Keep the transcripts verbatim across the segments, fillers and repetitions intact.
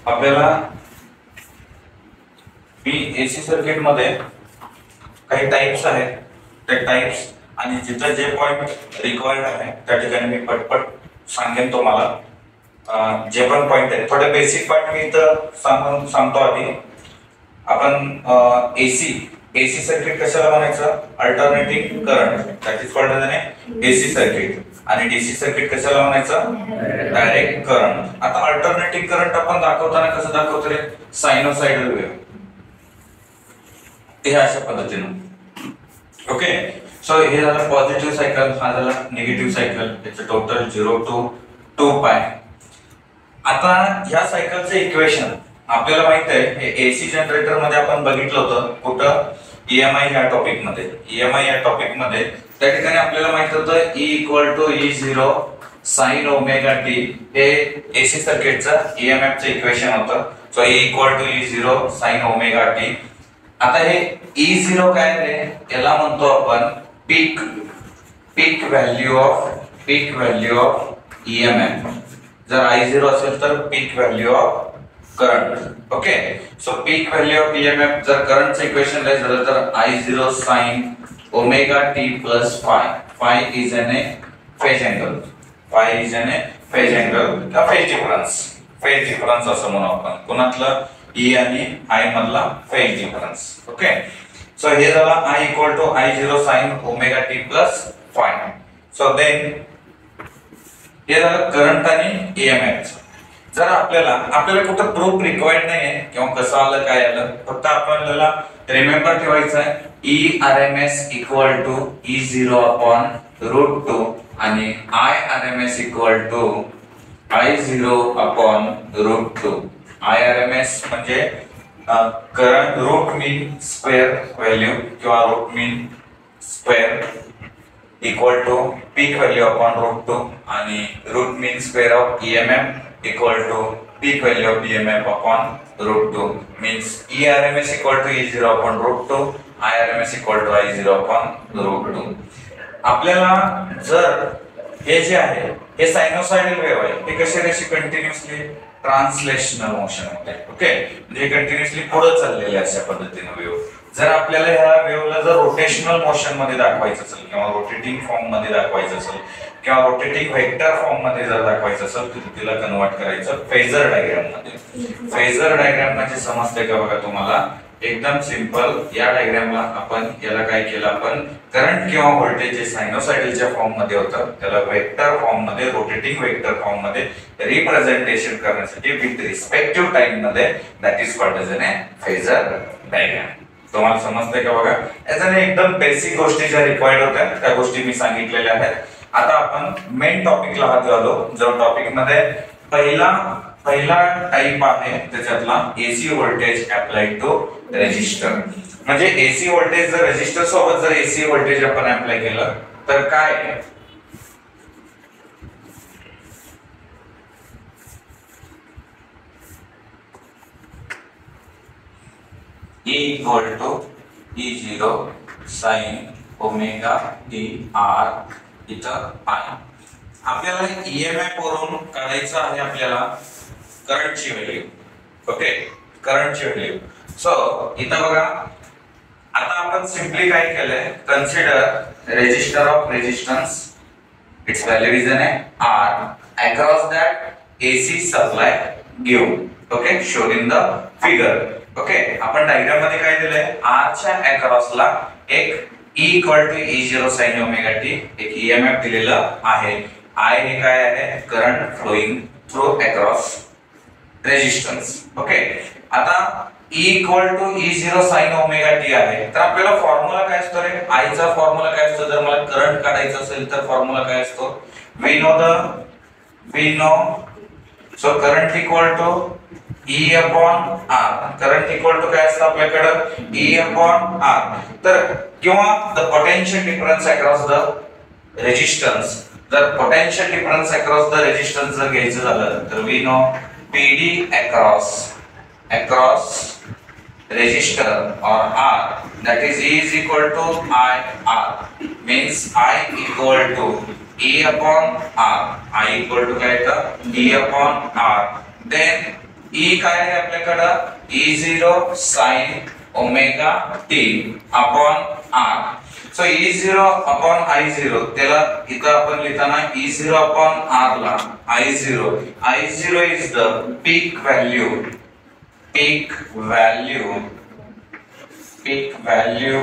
आपल्याला मी AC circuit मध्ये काही टाइप्स आहेत, त्या टाइप्स आणि जिथे जे पॉइंट रिक्वायर्ड आहे त्या ठिकाणी मी पटपट सांगेन तुम्हाला। जे पण पॉइंट आहे थोडे बेसिक पॉइंट मी इथं सांगून सांगतो आधी। आपण एसी एसी सर्किट कशाला म्हणायचं? Alternating current, that is called as AC circuit. आणि डीसी सर्किट कशाला म्हणायचं? Direct current. आता अल्टरनेटिंग करंट आपण दाखवताना कसं दाखवतो रे? सायनोसाइडल वेव्ह, ते अशा पद्धतीने। ओके, सो हे झालं पॉझिटिव्ह सायकल, हा झाला निगेटिव्ह सायकल, त्याचं total zero to two pi. आता ह्या सायकलचं इक्वेशन आपल्याला माहित आहे, हे एसी जनरेटर मध्ये आपण बघितलं होतं कुठं? ईएमआय या टॉपिक मध्ये। ईएमआय या टॉपिक मध्ये त्या ठिकाणी आपल्याला माहित होतं E equal to E zero sine omega t, हे एसी सर्किटचं ईएमएफ चं इक्वेशन होतं। So E equal to E zero sine omega t. आता हे ई झिरो काय रे? याला म्हणतो आपण peak peak value of peak value of EMF. जर आई झिरो असेल तर peak value of current. Okay, so peak value of EMF जर करंटचं इक्वेशन लिहायचं झालं तर I zero sine omega t plus phi. Phi is an a phase angle, phi is an a phase angle किंवा phase difference. Phase difference असं म्हणू आपण, कोणातलं? ई आणि आय मधला फेज डिफरन्स। ओके, सो हे झाला I equal to I zero sine omega t plus phi. So then हे झालं करंट आणि ईएमएफ। जर आपल्याला आपल्याला कुठं प्रूफ रिक्वायर्ड नाही आहे किंवा कसं आलं काय आलं, फक्त आपल्याला रिमेंबर ठेवायचं आहे E R M S equal to E zero upon root two आणि I R M S equal to I zero upon root two. I R M S म्हणजे current root mean square value किंवा root mean square equal to peak value upon root two आणि root mean square of EMF equal to peak value of E M F upon root two means E R M S equal to E zero upon root two, I R M S equal to I zero upon root two। आपल्याला जर हे जे आहे हे sinusoidal wave आहे, हे कसे रेशी कंटिन्युअसली ट्रान्सलेशनल मोशन मध्ये। ओके, म्हणजे कंटिन्युअसली पुढे चाललेले अशा पद्धतीने वेव्ह। जर आपल्याला ह्या वेव्हला जर रोटेशनल मोशन मध्ये दाखवायचं असेल किंवा रोटेटिंग फॉर्म मध्ये दाखवायचं असेल किंवा रोटेटिंग वेक्टर फॉर्म मध्ये जर दाखवायचं असेल तर तिला कन्वर्ट करायचं फेजर डायग्राम मध्ये। फेजर डायग्राम म्हणजे समजते का बघा तुम्हाला? एकदम सिंपल। या डायग्रामला आपण याला काय केलं, आपण करंट किंवा व्होल्टेज जे सायनोसाइडलच्या फॉर्म मध्ये होतं त्याला वेक्टर फॉर्म मध्ये, रोटेटिंग वेक्टर फॉर्म मध्ये रिप्रेझेंटेशन करण्यासाठी विथ रिस्पेक्टिव्ह टाइम मध्ये, that is called as a phasor diagram. तुम्हाला समजतंय का बघा? याच्याने एकदम बेसिक गोष्टी ज्या रिक्वायर्ड होत्या त्या गोष्टी मी सांगितलेल्या आहेत। आता आपण मेन टॉपिकला हात घालू। जो टॉपिक मध्ये पहिला पहिला टाइप आहे त्याच्यातला AC voltage applied to resistor. म्हणजे एसी व्होल्टेज जर रेजिस्टर सोबत जर एसी व्होल्टेज आपण अप्लाय केलं तर काय? E equal to E zero sin omega t R इथं आहे। आपल्याला ईएमएफ वरून काढायचं आहे आपल्याला करंटची व्हॅल्यू। ओके, करंटची व्हॅल्यू। सो इथं बघा, आता आपण सिंपली काय केलंय, consider resistor of resistance, it's value is an R across that AC supply given. Okay, shown in the figure. Okay, आपण डायग्राम मध्ये काय दिलंय, आर च्या अक्रॉसला एक E equal to E zero sine omega t एक ईएमएफ दिलेला आहे। I हे काय आहे? Current flowing through across resistance. Okay, आता E equal to E zero sine omega t आहे, तर आपल्याला फॉर्म्युला काय असतो रे? I चा फॉर्म्युला काय असतो? जर मला करंट काढायचं असेल तर फॉर्म्युला काय असतो? We know the we know so current equal to E upon R। Current equal to काय असतं आपल्याकडे? E upon R। तर किंवा the potential difference across the resistance, जर potential difference across the resistance जर घ्यायचं झालं तर we know PD across across resistor और R, that is E is equal to I R, means I equal to E upon R। I equal to क्या है? E upon R। then E काय आहे आपल्याकडं E zero sine omega t upon R. So E zero upon I zero त्याला इथं आपण लिहिताना E zero upon R ला I zero I zero is the peak value peak value peak value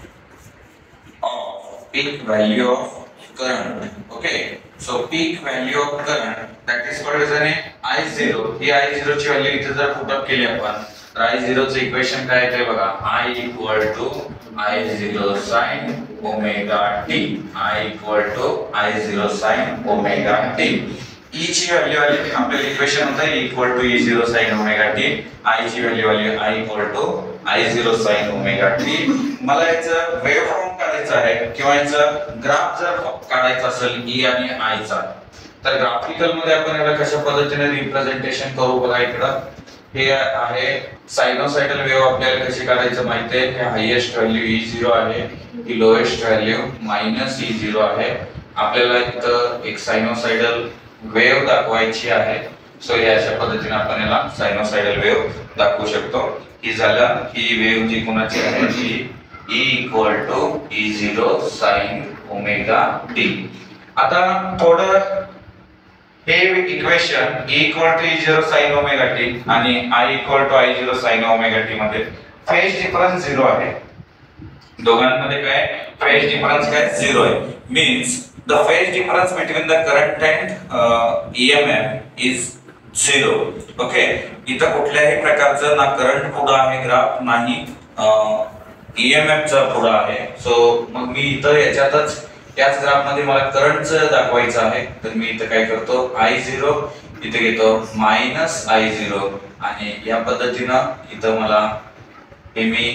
of peak value of current. Okay, so peak value of current that is called as an I zero. ही I zero ची value इथे जर put up केली आपण तर I zero चे equation काय येते बघा I equal to I zero sin omega t. I equal to I zero sin omega t. E ची व्हॅल्यू आली आपल्याला इक्वेशन होतं E equal to E zero sin omega t. I ची value आली I equal to I zero sin omega t. मला याचं waveform काढायचं आहे किंवा याचं ग्राफ जर काढायचा असेल E आणि I चा तर ग्राफिकल मध्ये आपण याला कशा पद्धतीने रिप्रेझेंटेशन करू बघा इकडं हे आहे सायनोसाइडल वेव्ह आपल्याला कशी काढायचं माहिती आहे. हे हायेस्ट व्हॅल्यू E zero आहे ही lowest value minus E zero आहे. आपल्याला इथं एक सायनोसाइडल वेव्ह दाखवायची आहे. सो या अशा पद्धतीने आपण याला सायनोसाइडल वेव्ह दाखवू शकतो. ही झालं ही वेव्ह जी कोणाची आहे ती E equal to E zero sin omega t. आता थोडं हे equation E equal to E zero sin omega t आणि I equal to I zero sin omega t मध्ये फेज डिफरन्स झिरो आहे. दोघांमध्ये काय फेज डिफरन्स काय झिरो आहे. Means the phase difference between the current and E M F is zero. Okay, इथं कुठल्याही प्रकारचं ना करंट पुढे आहे ग्राफ नाही E M F चा पुढे आहे. सो मग मी इथं याच्यातच त्याच ग्राफ मध्ये मला करंटचं दाखवायचं आहे तर मी इथं काय करतो I zero इथे घेतो मायनस I zero आणि या पद्धतीनं इथं मला हे मी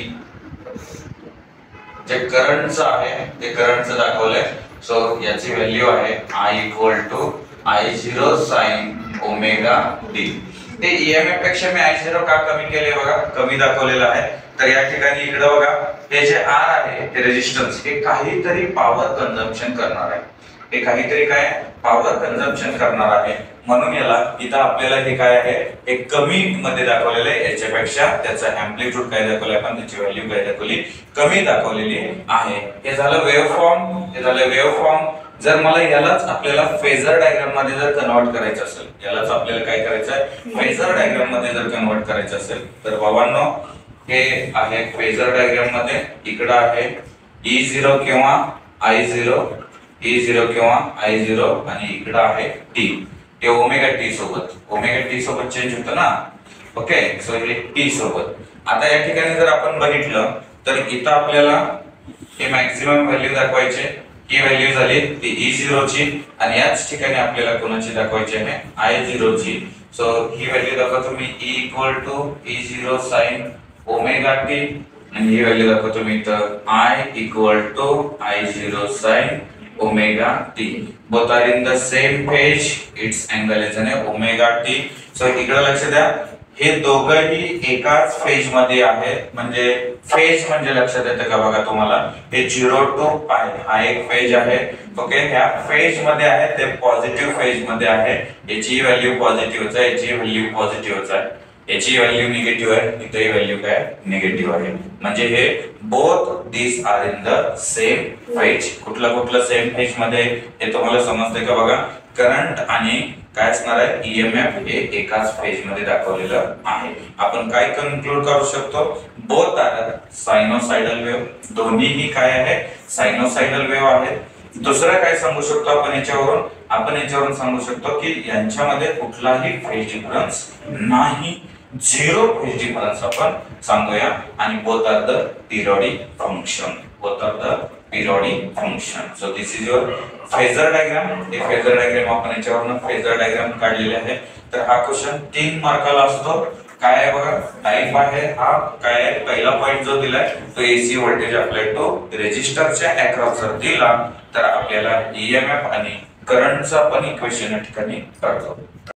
जे करंटचं आहे ते करंटचं दाखवलंय. सो याची व्हॅल्यू आहे I equal to I zero sin omega t. ते E M F पेक्षा मी I zero का कमी केले बघा कमी दाखवलेलं आहे. तर या ठिकाणी इकडे बघा हे जे R आहे ते रेजिस्टन्स हे काहीतरी पॉवर कंझम्पशन करणार आहे. हे काहीतरी काय पॉवर कंझम्पशन करणार आहे म्हणून याला इथं आपल्याला हे काय आहे एक कमी मध्ये दाखवलेलं आहे. याच्यापेक्षा त्याचा एम्प्लिट्यूड काय दाखवलं आपण त्याची व्हॅल्यू काय दाखवली कमी दाखवलेली आहे. हे झालं वेव्हफॉर्म हे झालं वेव्हफॉर्म. जर मला यालाच आपल्याला फेजर डायग्राम मध्ये जर कन्वर्ट करायचं असेल यालाच आपल्याला काय करायचं आहे फेजर डायग्राम मध्ये जर कन्वर्ट करायचं असेल तर बाबांनो हे आहे फेजर डायग्राम मध्ये इकडे आहे E zero किंवा I zero E zero किंवा I zero आणि इकडे आहे T. हे ओमेगा T सोबत ओमेगा T सोबत चेंज होतं ना. ओके, सो हे T सोबत. आता या ठिकाणी जर आपण बघितलं तर इथं आपल्याला हे मॅक्सिमम व्हॅल्यू दाखवायचे. ही व्हॅल्यू झाली ती E zero ची आणि याच ठिकाणी आपल्याला कोणाची दाखवायची आहे I zero ची. सो ही व्हॅल्यू दाखवतो मी E equal to E zero sin omega t आणि ही व्हॅल्यू दाखवतो मी इथं I equal to I zero sin omega t. Both are in the same phase. Its angle is an omega t. So इकडे लक्ष द्या हे दोघंही एकाच फेज मध्ये आहेत. म्हणजे फेज म्हणजे लक्षात येतं का बघा तुम्हाला हे झिरो टू पाय हा एक फेज आहे. ओके, ह्या फेज मध्ये आहे ते पॉझिटिव्ह फेज मध्ये आहे. याची व्हॅल्यू पॉझिटिव्हच आहे याची व्हॅल्यू पॉझिटिव्हच आहे याची व्हॅल्यू निगेटिव्ह आहे इथे व्हॅल्यू काय निगेटिव्ह आहे. म्हणजे हे both this are in the same phase. कुठलं कुठलं सेम फेज मध्ये हे तुम्हाला समजतंय का बघा करंट आणि काय असणार आहे E M F हे एकाच फेज मध्ये दाखवलेलं आहे. आपण काय कन्क्लूड करू शकतो बोथ आर सायनोसाइडल वेव्ह. दोन्हीही काय आहे सायनोसाइडल वेव्ह आहेत. दुसरं काय सांगू शकतो आपण याच्यावरून आपण याच्यावरून सांगू शकतो की यांच्यामध्ये कुठलाही फेज डिफरन्स नाही. झिरो फेज डिफरन्स आपण सांगूया आणि both are the periodic function both are the periodic function. So this is your phasor diagram. हे फेजर डायग्राम आपण याच्यावरून फेजर डायग्राम काढलेले आहे. तर हा क्वेश्चन तीन मार्काला असतो. काय आहे बघा टाइप आहे हा काय आहे पहिला पॉइंट जो दिलाय तो एसी व्होल्टेज अप्लाय टू रेजिस्टरच्या अक्रॉस जर दिला तर आपल्याला E M F आणि करंटचा पण इक्वेशन या ठिकाणी काढतो.